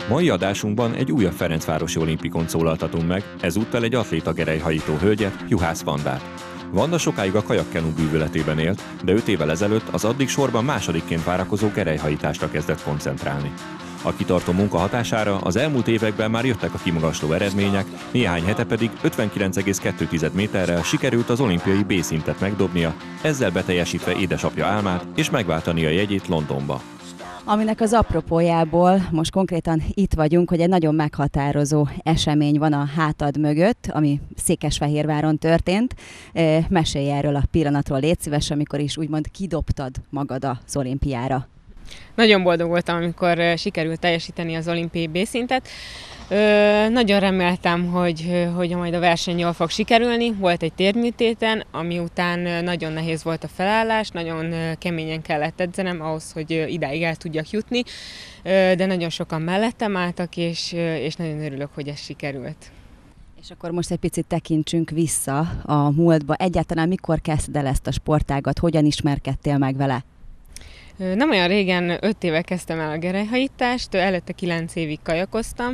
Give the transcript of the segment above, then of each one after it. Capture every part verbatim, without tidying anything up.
Mai adásunkban egy újabb Ferencvárosi olimpikon szólaltatunk meg, ezúttal egy atléta gerelyhajító hölgyet, Juhász Vandát. Vanda sokáig a kajakkenu bűvöletében élt, de öt évvel ezelőtt az addig sorban másodikként várakozó gerelyhajításra kezdett koncentrálni. A kitartó munka hatására az elmúlt években már jöttek a kimagasló eredmények, néhány hete pedig ötvenkilenc egész kettő méterrel sikerült az olimpiai B-szintet megdobnia, ezzel beteljesítve édesapja álmát és megváltani a jegyét Londonba. Aminek az apropójából most konkrétan itt vagyunk, hogy egy nagyon meghatározó esemény van a hátad mögött, ami Székesfehérváron történt. Mesélj erről a pillanatról, légy szíves, amikor is úgymond kidobtad magad az olimpiára. Nagyon boldog voltam, amikor sikerült teljesíteni az olimpiai B-szintet. Ö, nagyon reméltem, hogy, hogy majd a verseny jól fog sikerülni. Volt egy térműtéten, ami után nagyon nehéz volt a felállás, nagyon keményen kellett edzenem ahhoz, hogy idáig el tudjak jutni, ö, de nagyon sokan mellettem álltak, és, és nagyon örülök, hogy ez sikerült. És akkor most egy picit tekintsünk vissza a múltba. Egyáltalán mikor kezdted el ezt a sportágat, hogyan ismerkedtél meg vele? Nem olyan régen, öt éve kezdtem el a gerelyhajítást, előtte kilenc évig kajakoztam.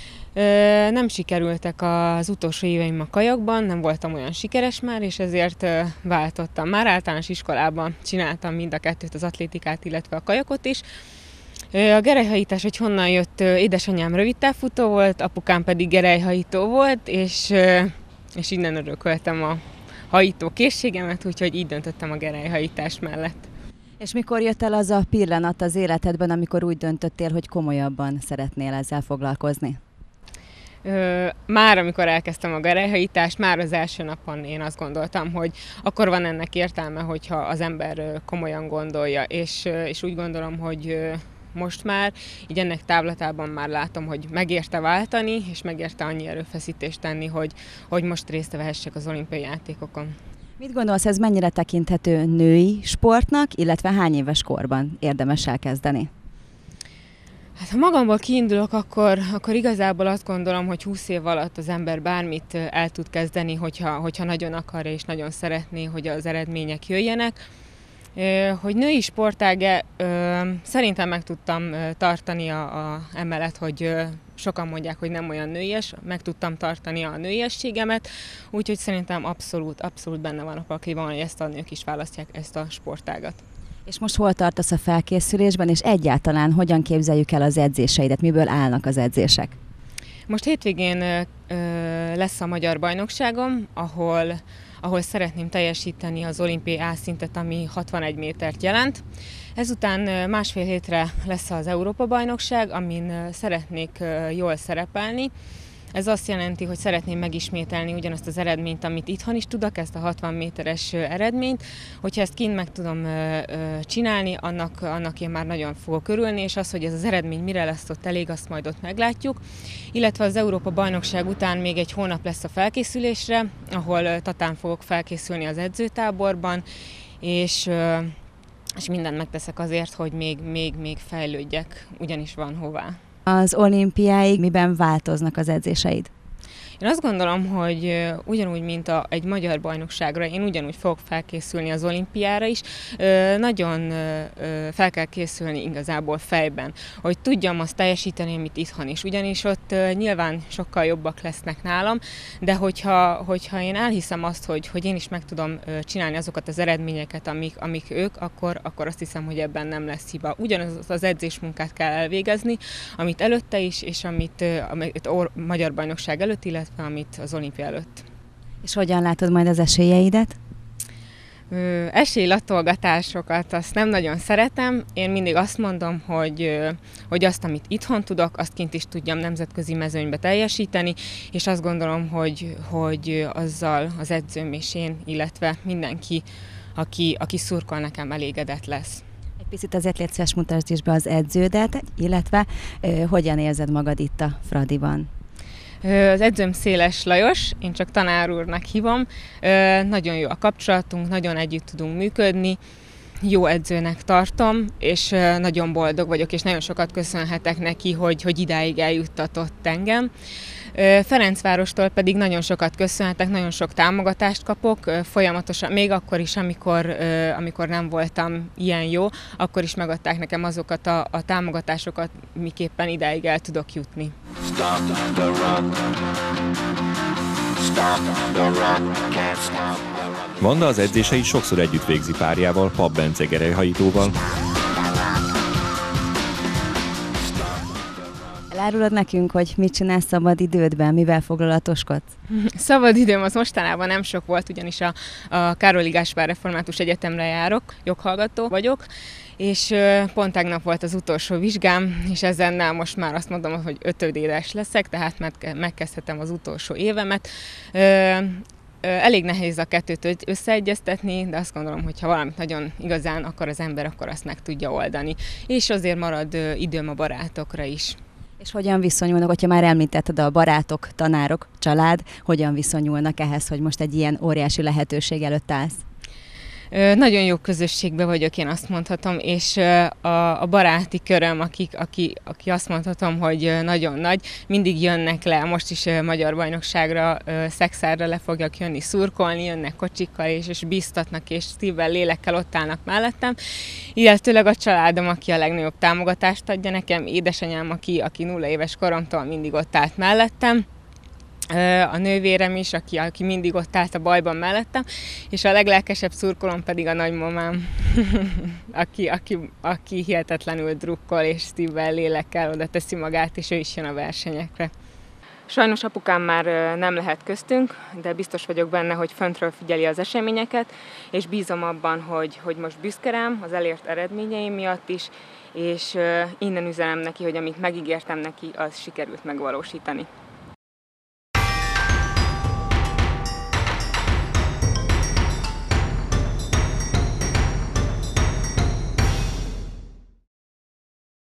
Nem sikerültek az utolsó éveim a kajakban, nem voltam olyan sikeres már, és ezért váltottam. Már általános iskolában csináltam mind a kettőt, az atlétikát, illetve a kajakot is. A gerelyhajítás, hogy honnan jött, édesanyám rövidtávfutó volt, apukám pedig gerelyhajító volt, és, és innen örököltem a hajító készségemet, úgyhogy így döntöttem a gerelyhajítás mellett. És mikor jött el az a pillanat az életedben, amikor úgy döntöttél, hogy komolyabban szeretnél ezzel foglalkozni? Ö, már amikor elkezdtem a gerelyhajítást, már az első napon én azt gondoltam, hogy akkor van ennek értelme, hogyha az ember komolyan gondolja, és, és úgy gondolom, hogy most már, így ennek távlatában már látom, hogy megérte váltani, és megérte annyi erőfeszítést tenni, hogy, hogy most részt vehessek az olimpiai játékokon. Mit gondolsz, ez mennyire tekinthető női sportnak, illetve hány éves korban érdemes elkezdeni? Hát ha magamból kiindulok, akkor, akkor igazából azt gondolom, hogy húsz év alatt az ember bármit el tud kezdeni, hogyha, hogyha nagyon akarja és nagyon szeretné, hogy az eredmények jöjjenek. Hogy női sportág-e, szerintem meg tudtam tartani a, a, emellett, hogy sokan mondják, hogy nem olyan nőies, meg tudtam tartani a nőiességemet, úgyhogy szerintem abszolút, abszolút benne van a pakliban, hogy ezt a nők is választják, ezt a sportágat. És most hol tartasz a felkészülésben, és egyáltalán hogyan képzeljük el az edzéseidet, miből állnak az edzések? Most hétvégén ö, lesz a magyar bajnokságom, ahol, ahol szeretném teljesíteni az olimpiai A-szintet, ami hatvanegy métert jelent. Ezután másfél hétre lesz az Európa-bajnokság, amin szeretnék jól szerepelni. Ez azt jelenti, hogy szeretném megismételni ugyanazt az eredményt, amit itthon is tudok, ezt a hatvan méteres eredményt. Hogyha ezt kint meg tudom csinálni, annak, annak én már nagyon fogok örülni, és az, hogy ez az eredmény mire lesz ott elég, azt majd ott meglátjuk. Illetve az Európa-bajnokság után még egy hónap lesz a felkészülésre, ahol Tatán fogok felkészülni az edzőtáborban, és, és mindent megteszek azért, hogy még, még, még fejlődjek, ugyanis van hová. Az olimpiáig miben változnak az edzéseid? Én azt gondolom, hogy ugyanúgy, mint a, egy magyar bajnokságra, én ugyanúgy fogok felkészülni az olimpiára is. Nagyon fel kell készülni igazából fejben, hogy tudjam azt teljesíteni, amit itthon is. Ugyanis ott nyilván sokkal jobbak lesznek nálam, de hogyha, hogyha én elhiszem azt, hogy, hogy én is meg tudom csinálni azokat az eredményeket, amik, amik ők, akkor, akkor azt hiszem, hogy ebben nem lesz hiba. Ugyanaz az edzésmunkát kell elvégezni, amit előtte is, és amit, amit a magyar bajnokság előtt, illetve amit az olimpia előtt. És hogyan látod majd az esélyeidet? Ö, esélylatolgatásokat azt nem nagyon szeretem. Én mindig azt mondom, hogy, hogy azt, amit itthon tudok, azt kint is tudjam nemzetközi mezőnybe teljesíteni, és azt gondolom, hogy, hogy azzal az edzőm és én, illetve mindenki, aki, aki szurkol nekem, elégedett lesz. Egy picit azért légy szíves, mutasd is be az edződet, illetve ö, hogyan érzed magad itt a Fradiban? Az edzőm Széles Lajos, én csak tanár úrnak hívom. Nagyon jó a kapcsolatunk, nagyon együtt tudunk működni. jó edzőnek tartom, és nagyon boldog vagyok, és nagyon sokat köszönhetek neki, hogy, hogy idáig eljuttatott engem. Ferencvárostól pedig nagyon sokat köszönhetek, nagyon sok támogatást kapok, folyamatosan, még akkor is, amikor, amikor nem voltam ilyen jó, akkor is megadták nekem azokat a, a támogatásokat, miképpen idáig el tudok jutni. Stop the rock. Stop the rock. Can't stop. Vanda az edzéseit sokszor együtt végzi párjával, Papp Bence gerelyhajítóval. Elárulod nekünk, hogy mit csinálsz szabad idődben, mivel foglalatoskodsz? Szabad időm az mostanában nem sok volt, ugyanis a, a Károli Gáspár Református Egyetemre járok, joghallgató vagyok, és pont tegnap volt az utolsó vizsgám, és ezennel most már azt mondom, hogy ötödéves leszek, tehát megkezdhetem az utolsó évemet. Elég nehéz a kettőt összeegyeztetni, de azt gondolom, hogy ha valamit nagyon igazán akar az ember, akkor azt meg tudja oldani. És azért marad időm a barátokra is. És hogyan viszonyulnak, hogyha már említetted a barátok, tanárok, család, hogyan viszonyulnak ehhez, hogy most egy ilyen óriási lehetőség előtt állsz? Nagyon jó közösségben vagyok, én azt mondhatom, és a, a baráti köröm, akik, aki, aki azt mondhatom, hogy nagyon nagy, mindig jönnek le, most is magyar bajnokságra, Szexárra le fogjak jönni szurkolni, jönnek kocsikkal, és, és bíztatnak, és szívvel, lélekkel ott állnak mellettem. Illetőleg a családom, aki a legnagyobb támogatást adja nekem, édesanyám, aki, aki nulla éves koromtól mindig ott állt mellettem, a nővérem is, aki, aki mindig ott állt a bajban mellettem, és a leglelkesebb szurkolom pedig a nagymamám, aki, aki, aki hihetetlenül drukkol, és szívvel, lélekkel oda teszi magát, és ő is jön a versenyekre. Sajnos apukám már nem lehet köztünk, de biztos vagyok benne, hogy föntről figyeli az eseményeket, és bízom abban, hogy, hogy most büszke rám az elért eredményeim miatt is, és innen üzenem neki, hogy amit megígértem neki, az sikerült megvalósítani.